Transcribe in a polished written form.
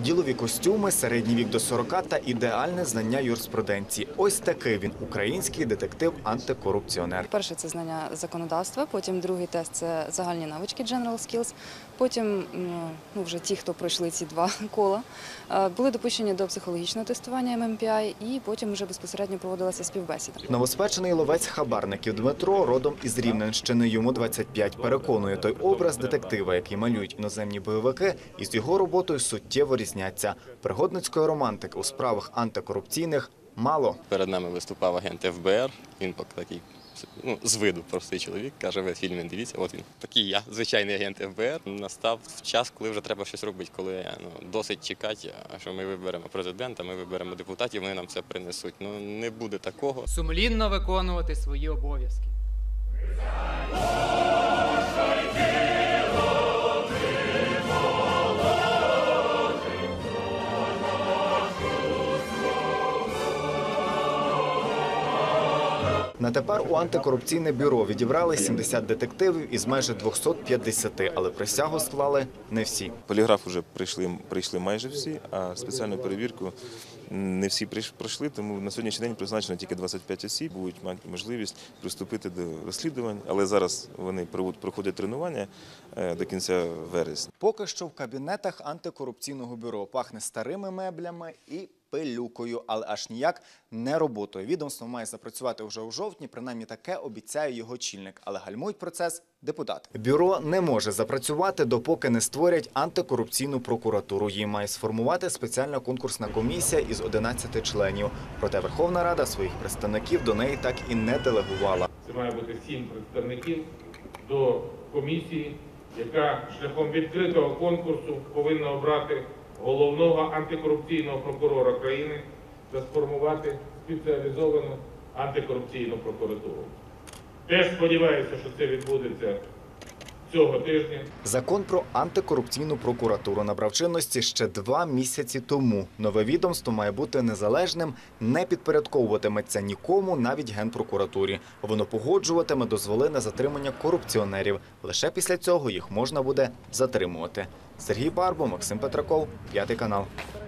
Ділові костюми, середній вік до 40 та ідеальне знання юриспруденції. Ось такий він, український детектив-антикорупціонер. Перше – це знання законодавства, потім другий тест – це загальні навички General Skills, потім вже ті, хто пройшли ці два кола, були допущені до психологічного тестування MMPI і потім вже безпосередньо проводилася співбесіда. Новоспечений ловець хабарників Дмитро родом із Рівненщини, йому 25. Переконує, той образ детектива, який малюють іноземні бойовики, із його роботою суттєво різняться. Пригодницької романтики у справах антикорупційних мало. Перед нами виступав агент ФБР, він такий, з виду простий чоловік, каже, ви фільм дивіться, от він. Такий я, звичайний агент ФБР. Настав час, коли вже треба щось робити, коли досить чекати, що ми виберемо президента, ми виберемо депутатів, вони нам це принесуть. Не буде такого. Сумлінно виконувати свої обов'язки. На тепер у антикорупційне бюро відібрали 70 детективів із майже 250, але присягу склали не всі. Поліграф вже прийшли майже всі, а спеціальну перевірку не всі пройшли, тому на сьогоднішній день призначено тільки 25 осіб, будуть мати можливість приступити до розслідувань, але зараз вони проходять тренування до кінця вересня. Поки що в кабінетах антикорупційного бюро пахне старими меблями і пилюкою, але аж ніяк не роботою. Відомство має запрацювати вже у жовтні, принаймні таке обіцяє його очільник, але гальмують процес депутати. Бюро не може запрацювати, допоки не створять антикорупційну прокуратуру. Її має сформувати спеціальна конкурсна комісія із 11 членів. Проте Верховна Рада своїх представників до неї так і не делегувала. Це має бути 7 представників до комісії, яка шляхом відкритого конкурсу повинна обрати головного антикорупційного прокурора країни та сформувати спеціалізовану антикорупційну прокуратуру. Теж сподіваюся, що це відбудеться цього тижня. Закон про антикорупційну прокуратуру набрав чинності ще 2 місяці тому. Нове відомство має бути незалежним, не підпорядковуватиметься нікому, навіть Генпрокуратурі. Воно погоджуватиме дозволи на затримання корупціонерів. Лише після цього їх можна буде затримувати. Сергій Барбо, Максим Петраков, 5 канал.